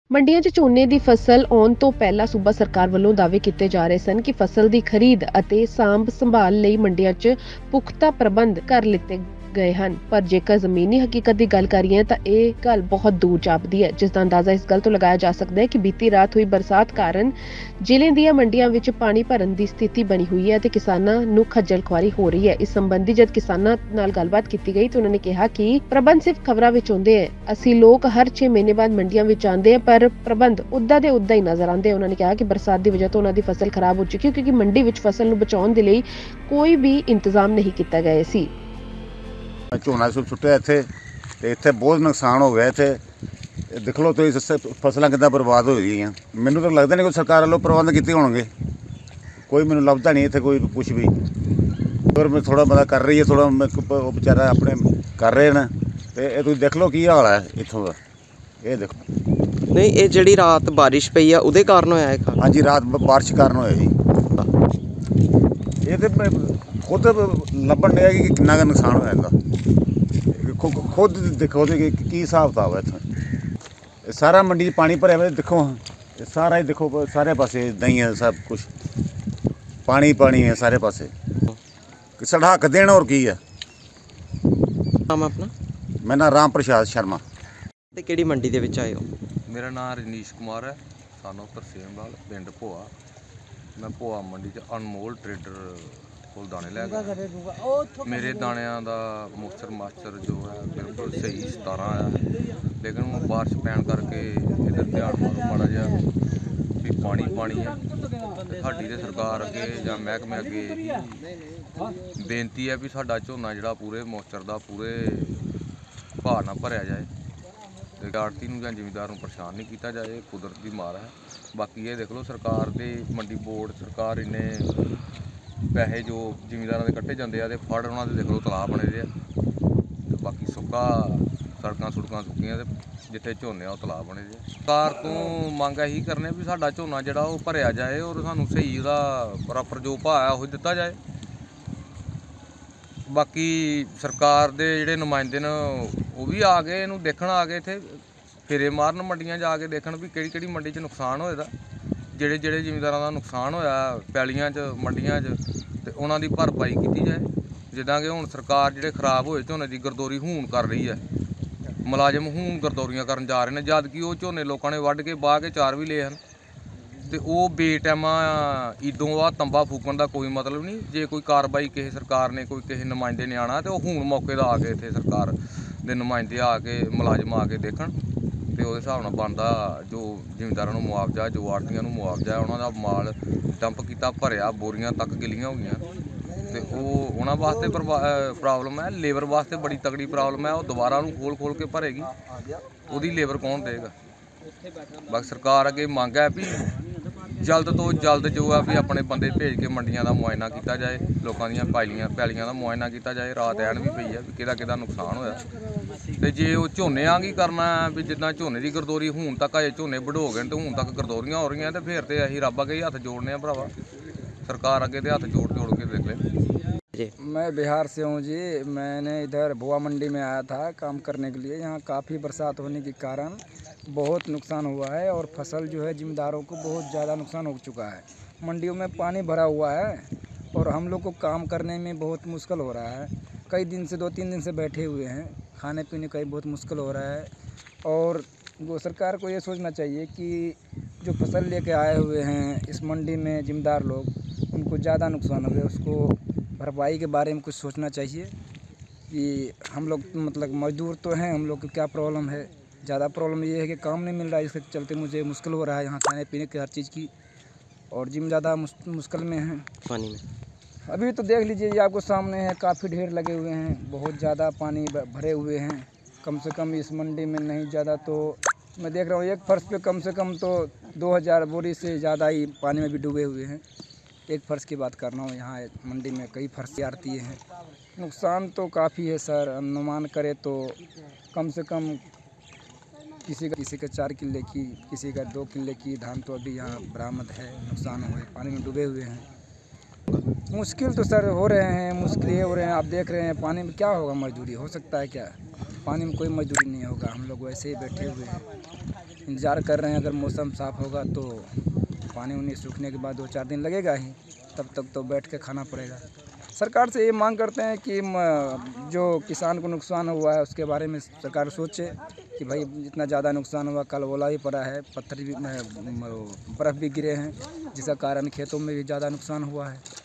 ਮੰਡੀਆਂ 'ਚ ਝੋਨੇ ਦੀ ਫਸਲ ਆਉਣ ਤੋਂ ਪਹਿਲਾਂ ਸੂਬਾ ਸਰਕਾਰ ਵੱਲੋਂ ਦਾਅਵੇ ਕੀਤੇ ਜਾ ਰਹੇ ਸਨ ਕਿ ਫਸਲ ਦੀ ਖਰੀਦ ਅਤੇ ਸਾਂਭ ਸੰਭਾਲ ਲਈ ਮੰਡੀਆਂ 'ਚ ਪੁਖਤਾ ਪ੍ਰਬੰਧ ਕਰ ਲਿੱਤੇ ਗਏ ਹਨ। ਪਰ ਜੇਕਰ ਜ਼ਮੀਨੀ ਹਕੀਕਤ ਦੀ ਗੱਲ ਕਰੀਏ ਤਾਂ ਇਹ ਗੱਲ ਬਹੁਤ ਦੂਰ ਜਾਪਦੀ ਹੈ, ਜਿਸ ਦਾ ਅੰਦਾਜ਼ਾ ਇਸ ਗੱਲ ਤੋਂ ਲਗਾਇਆ ਜਾ ਸਕਦਾ ਹੈ ਕਿ ਬੀਤੀ ਰਾਤ ਹੋਈ ਬਰਸਾਤ ਕਾਰਨ ਜ਼ਿਲ੍ਹੇ ਦੀਆਂ ਮੰਡੀਆਂ ਵਿੱਚ ਪਾਣੀ ਭਰਨ ਦੀ ਸਥਿਤੀ ਬਣੀ ਹੋਈ ਹੈ ਅਤੇ ਕਿਸਾਨਾਂ ਨੂੰ ਖੱਜਲ ਖੁਆਰੀ ਹੋ ਰਹੀ ਹੈ। ਇਸ ਸੰਬੰਧੀ ਜਦ ਕਿਸਾਨਾਂ ਨਾਲ ਗੱਲਬਾਤ ਕੀਤੀ ਗਈ ਤਾਂ ਉਹਨਾਂ ਨੇ ਕਿਹਾ ਕਿ ਪ੍ਰਬੰਧ ਸਿਰਫ ਖਬਰਾਂ ਵਿੱਚ ਹੁੰਦੇ ਹੈ। ਅਸੀਂ ਲੋਕ ਹਰ 6 ਮਹੀਨੇ ਬਾਅਦ ਮੰਡੀਆਂ ਵਿੱਚ ਆਉਂਦੇ ਆ ਪਰ ਪ੍ਰਬੰਧ ਉੱਦਾਂ ਦੇ ਉੱਦਾਂ ਹੀ ਨਜ਼ਰ ਆਉਂਦੇ। ਉਹਨਾਂ ਨੇ ਕਿਹਾ ਕਿ ਬਰਸਾਤ ਦੀ ਵਜ੍ਹਾ ਤੋਂ ਉਹਨਾਂ ਦੀ ਫਸਲ ਖਰਾਬ ਹੋ ਚੁੱਕੀ ਹੈ ਕਿਉਂਕਿ ਮੰਡੀ ਵਿੱਚ ਫਸਲ ਨੂੰ ਬਚਾਉਣ ਦੇ ਲਈ ਕੋਈ ਵੀ ਇੰਤਜ਼ਾਮ ਨਹੀਂ ਕੀਤਾ ਗਿਆ ਸੀ। ਝੋਨਾ ਸੁੱਟਿਆ ਇੱਥੇ ਬਹੁਤ ਨੁਕਸਾਨ ਹੋ ਗਿਆ। ਇੱਥੇ ਦੇਖ ਲਓ ਤੁਸੀਂ ਫਸਲਾਂ ਕਿੱਦਾਂ ਬਰਬਾਦ ਹੋ ਗਈਆਂ। ਮੈਨੂੰ ਤਾਂ ਲੱਗਦਾ ਨਹੀਂ ਕੋਈ ਸਰਕਾਰ ਵੱਲੋਂ ਪ੍ਰਬੰਧ ਕੀਤੇ ਹੋਣਗੇ। ਕੋਈ ਮੈਨੂੰ ਲੱਭਦਾ ਨਹੀਂ ਇੱਥੇ ਕੋਈ ਕੁਛ ਵੀ। ਪਰ ਮੈਂ ਥੋੜਾ ਬਹੁਤਾ ਕਰ ਰਹੀ ਹੈ, ਥੋੜਾ ਉਹ ਵਿਚਾਰਾ ਆਪਣੇ ਕਰ ਰਹੇ ਨੇ। ਤੇ ਇਹ ਤੁਸੀਂ ਦੇਖ ਲਓ ਕੀ ਹਾਲ ਹੈ ਇੱਥੋਂ ਦਾ। ਇਹ ਦੇਖੋ ਨਹੀਂ, ਇਹ ਜਿਹੜੀ ਰਾਤ ਬਾਰਿਸ਼ ਪਈ ਆ ਉਹਦੇ ਕਾਰਨ ਹੋਇਆ ਹੈ। ਹਾਂਜੀ, ਰਾਤ ਬਾਰਿਸ਼ ਕਾਰਨ ਹੋਇਆ ਜੀ। ਇਹ ਤੇ ਖੁਦ ਲੱਭਣ ਡਿਆ ਕਿ ਕਿੰਨਾ ਕੁ ਨੁਕਸਾਨ ਹੋ ਜਾਂਦਾ। ਖੁਦ ਦੇਖੋ ਕਿ ਕੀ ਹਿਸਾਬ ਕਿਤਾਬ ਹੈ ਇੱਥੇ। ਸਾਰਾ ਮੰਡੀ 'ਚ ਪਾਣੀ ਭਰਿਆ ਹੋਇਆ ਦੇਖੋ। ਇਹ ਸਾਰਾ ਹੀ ਦੇਖੋ, ਸਾਰੇ ਪਾਸੇ ਇੱਦਾਂ ਹੀ ਹੈ, ਸਭ ਕੁਛ ਪਾਣੀ ਹੈ ਸਾਰੇ ਪਾਸੇ। ਸਾਡਾ ਹੱਕ ਦੇਣ ਹੋਰ ਕੀ ਹੈ। ਨਾਮ ਆਪਣਾ? ਮੇਰਾ ਨਾਮ ਰਾਮ ਪ੍ਰਸਾਦ ਸ਼ਰਮਾ। ਤੇ ਕਿਹੜੀ ਮੰਡੀ ਦੇ ਵਿੱਚ ਆਏ ਹੋ? ਮੇਰਾ ਨਾਮ ਰਜਨੀਸ਼ ਕੁਮਾਰ ਹੈ, ਸਾਨੂੰ ਤਰਸੇਮਵਾਲ, ਪਿੰਡ ਭੋਆ। ਮੈਂ ਭੋਆ ਮੰਡੀ 'ਚ ਅਨਮੋਲ ਟਰੇਡਰ ਕੋਲ ਦਾਣੇ ਲੈ ਕੇ। ਮੇਰੇ ਦਾਣਿਆਂ ਦਾ ਮਾਸਟਰ ਜੋ ਹੈ ਬਿਲਕੁਲ ਸਹੀ 17 ਆਇਆ ਹੈ, ਲੇਕਿਨ ਹੁਣ ਬਾਰਿਸ਼ ਪੈਣ ਕਰਕੇ ਇੱਧਰ ਧਿਆਨ ਮਾਰੋ ਮਾੜਾ ਜਿਹਾ ਵੀ ਪਾਣੀ ਹੈ। ਸਾਡੀ ਤੇ ਸਰਕਾਰ ਅੱਗੇ ਜਾਂ ਮਹਿਕਮੇ ਅੱਗੇ ਬੇਨਤੀ ਹੈ ਵੀ ਸਾਡਾ ਝੋਨਾ ਜਿਹੜਾ ਪੂਰੇ ਮੋਸਚਰ ਦਾ ਪੂਰੇ ਭਾਅ ਨਾਲ ਭਰਿਆ ਜਾਏ ਤੇ ਆੜ੍ਹਤੀ ਨੂੰ ਜਾਂ ਜ਼ਿਮੀਂਦਾਰ ਨੂੰ ਪਰੇਸ਼ਾਨ ਨਹੀਂ ਕੀਤਾ ਜਾਏ। ਕੁਦਰਤ ਦੀ ਮਾਰ ਹੈ। ਬਾਕੀ ਇਹ ਦੇਖ ਲਓ ਸਰਕਾਰ ਦੇ ਮੰਡੀ ਬੋਰਡ ਸਰਕਾਰ ਇੰਨੇ ਪੈਸੇ ਜੋ ਜ਼ਿਮੀਂਦਾਰਾਂ ਦੇ ਕੱਟੇ ਜਾਂਦੇ ਆ ਤੇ ਫੜ ਉਹਨਾਂ ਦੇ ਦੇਖ ਲਓ ਤਲਾਬ ਬਣੇ ਦੇ ਆ। ਤੇ ਬਾਕੀ ਸੁੱਕਾ ਸੜਕਾਂ ਸੁੱਕੀਆਂ ਤੇ ਜਿੱਥੇ ਝੋਨੇ ਆ ਉਹ ਤਲਾਬ ਬਣੇ ਦੇ ਆ। ਸਰਕਾਰ ਤੋਂ ਮੰਗ ਇਹੀ ਕਰਨੇ ਵੀ ਸਾਡਾ ਝੋਨਾ ਜਿਹੜਾ ਉਹ ਭਰਿਆ ਜਾਏ ਔਰ ਸਾਨੂੰ ਸਹੀ ਉਹਦਾ ਪ੍ਰੋਪਰ ਜੋ ਭਾਅ ਆ ਉਹ ਦਿੱਤਾ ਜਾਏ। ਬਾਕੀ ਸਰਕਾਰ ਦੇ ਜਿਹੜੇ ਨੁਮਾਇੰਦੇ ਨੇ ਉਹ ਵੀ ਆ ਗਏ, ਇਹਨੂੰ ਦੇਖਣ ਆ ਗਏ, ਇੱਥੇ ਫੇਰੇ ਮਾਰਨ ਮੰਡੀਆਂ ਜਾ ਕੇ ਦੇਖਣ ਵੀ ਕਿਹੜੀ ਮੰਡੀ 'ਚ ਨੁਕਸਾਨ ਹੋਏਦਾ। ਜਿਹੜੇ ਜ਼ਿਮੀਂਦਾਰਾਂ ਦਾ ਨੁਕਸਾਨ ਹੋਇਆ ਪੈਲੀਆਂ 'ਚ ਮੰਡੀਆਂ 'ਚ ਤੇ ਉਹਨਾਂ ਦੀ ਭਰਪਾਈ ਕੀਤੀ ਜਾਏ। ਜਿੱਦਾਂ ਕਿ ਹੁਣ ਸਰਕਾਰ ਜਿਹੜੇ ਖਰਾਬ ਹੋਏ ਝੋਨੇ ਦੀ ਗਰਦੌਰੀ ਹੁਣ ਕਰ ਰਹੀ ਹੈ। ਮੁਲਾਜ਼ਮ ਹੁਣ ਗਰਦੌਰੀਆਂ ਕਰਨ ਜਾ ਰਹੇ ਨੇ, ਜਦ ਕਿ ਉਹ ਝੋਨੇ ਲੋਕਾਂ ਨੇ ਵੱਢ ਕੇ ਬਾਹ ਕੇ ਚਾਰ ਵੀ ਲਏ ਹਨ। ਤੇ ਉਹ ਬੇਟਾਈਮਾ ਈਦੋਂ ਬਾਅਦ ਤੰਬਾ ਫੂਕਣ ਦਾ ਕੋਈ ਮਤਲਬ ਨਹੀਂ। ਜੇ ਕੋਈ ਕਾਰਵਾਈ ਕਿਸੇ ਸਰਕਾਰ ਨੇ ਕਿਸੇ ਨੁਮਾਇੰਦੇ ਨੇ ਆਉਣਾ ਤੇ ਉਹ ਹੁਣ ਮੌਕੇ ਦਾ ਆ ਕੇ ਇੱਥੇ ਸਰਕਾਰ ਦੇ ਨੁਮਾਇੰਦੇ ਆ ਕੇ ਮੁਲਾਜ਼ਮ ਆ ਕੇ ਦੇਖਣ ਤੇ ਉਹਦੇ ਹਿਸਾਬ ਨਾਲ ਬਣਦਾ ਜੋ ਜ਼ਿਮੀਂਦਾਰਾਂ ਨੂੰ ਮੁਆਵਜ਼ਾ, ਜੋ ਆੜ੍ਹਤੀਆਂ ਨੂੰ ਮੁਆਵਜ਼ਾ, ਉਹਨਾਂ ਦਾ ਮਾਲ ਡੰਪ ਕੀਤਾ ਭਰਿਆ, ਬੋਰੀਆਂ ਤੱਕ ਗਿੱਲੀਆਂ ਹੋ ਗਈਆਂ ਤੇ ਉਹ ਉਹਨਾਂ ਵਾਸਤੇ ਪ੍ਰੋਬਲਮ ਹੈ। ਲੇਬਰ ਵਾਸਤੇ ਬੜੀ ਤਕੜੀ ਪ੍ਰੋਬਲਮ ਹੈ। ਉਹ ਦੁਬਾਰਾ ਨੂੰ ਖੋਲ ਕੇ ਭਰੇਗੀ, ਉਹਦੀ ਲੇਬਰ ਕੌਣ ਦੇਗਾ। ਬਾਕੀ ਸਰਕਾਰ ਅੱਗੇ ਮੰਗ ਹੈ ਵੀ ਜਲਦ ਤੋਂ ਜਲਦ ਜੋ ਆ ਵੀ ਆਪਣੇ ਬੰਦੇ ਭੇਜ ਕੇ ਮੰਡੀਆਂ ਦਾ ਮੁਆਇਨਾ ਕੀਤਾ ਜਾਏ, ਲੋਕਾਂ ਦੀਆਂ ਪੈਲੀਆਂ ਦਾ ਮੁਆਇਨਾ ਕੀਤਾ ਜਾਏ। ਰਾਤ ਐਨ ਵੀ ਪਈ ਹੈ ਵੀ ਕਿਹਦਾ ਨੁਕਸਾਨ ਹੋਇਆ। ਤੇ ਜੇ ਉਹ ਝੋਨਿਆਂ ਕੀ ਕਰਨਾ ਵੀ ਜਿੱਦਾਂ ਝੋਨੇ ਦੀ ਗਰਦੌਰੀ ਹੁਣ ਤੱਕ ਅਜੇ ਝੋਨੇ ਵਢੋ ਗਏ ਤੇ ਹੁਣ ਤੱਕ ਗਰਦੌਰੀਆਂ ਹੋ ਰਹੀਆਂ ਤੇ ਫਿਰ ਤੇ ਅਸੀਂ ਰੱਬ ਅੱਗੇ ਹੱਥ ਜੋੜਨੇ ਆ ਭਰਾਵਾ। सरकार आगे हाथ जोड़ के देख ले। मैं बिहार से हूँ जी। मैंने इधर भोआ मंडी में आया था काम करने के लिए। यहाँ काफ़ी बरसात होने के कारण बहुत नुकसान हुआ है और फसल जो है ज़िम्मेदारों को बहुत ज़्यादा नुकसान हो चुका है। मंडियों में पानी भरा हुआ है और हम लोग को काम करने में बहुत मुश्किल हो रहा है। कई दिन से 2-3 दिन से बैठे हुए हैं, खाने पीने का भी बहुत मुश्किल हो रहा है। और वो सरकार को ये सोचना चाहिए कि जो फसल लेके आए हुए हैं इस मंडी में ज़िम्मेदार लोग, उनको ज़्यादा नुकसान हो गया, उसको भरपाई के बारे में कुछ सोचना चाहिए कि हम लोग मतलब मजदूर तो हैं, हम लोग को क्या प्रॉब्लम है। ज़्यादा प्रॉब्लम ये है कि काम नहीं मिल रहा है, इसके चलते मुझे मुश्किल हो रहा है यहाँ खाने पीने की हर चीज़ की, और जिम ज़्यादा मुश्किल में है पानी में। अभी तो देख लीजिए ये आपको सामने है, काफ़ी ढेर लगे हुए हैं, बहुत ज़्यादा पानी भरे हुए हैं। कम से कम इस मंडी में नहीं ज़्यादा तो मैं देख रहा हूँ एक फर्श पे कम से कम तो 2000 बोरी से ज़्यादा ही पानी में भी डूबे हुए हैं। एक फर्श की बात कर रहा हूँ, यहाँ मंडी में कई फर्श आती हैं। नुकसान तो काफ़ी है सर, अनुमान करे तो कम से कम किसी का 4 किले की, किसी का 2 किले की धान तो अभी यहाँ बरामद है, नुकसान हुए, पानी में डूबे हुए हैं। मुश्किल तो सर हो रहे हैं, मुश्किल ये हो रहे हैं, आप देख रहे हैं पानी में क्या होगा, मजदूरी हो सकता है क्या? पानी में कोई मजदूरी नहीं होगा, हम लोग वैसे ही बैठे हुए हैं। इंतज़ार कर रहे हैं। अगर मौसम साफ़ होगा तो पानी उनी सूखने के बाद 2-4 दिन लगेगा ही, तब तक तो बैठ के खाना पड़ेगा। सरकार से ये मांग करते हैं कि जो किसान को नुकसान हुआ है उसके बारे में सरकार सोचे कि भाई इतना ज़्यादा नुकसान हुआ, कल ओला भी पड़ा है, पत्थर भी बर्फ़ भी गिरे हैं, जिसका कारण खेतों में भी ज़्यादा नुकसान हुआ है।